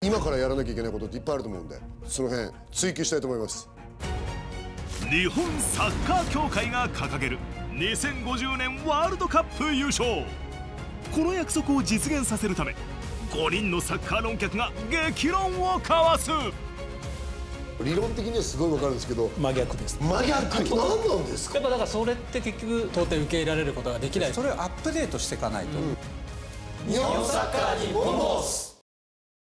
今からやらなきゃいけないことっていっぱいあると思うんで、その辺追求したいと思います。 日本サッカー協会が掲げる2050年ワールドカップ優勝。この約束を実現させるため、5人のサッカー論客が激論を交わす。 理論的にはすごいわかるんですけど、 真逆です。 真逆何なんですか。 やっぱだからそれって結局到底受け入れられることができない。 それをアップデートしていかないと、 日本サッカーにボンボス。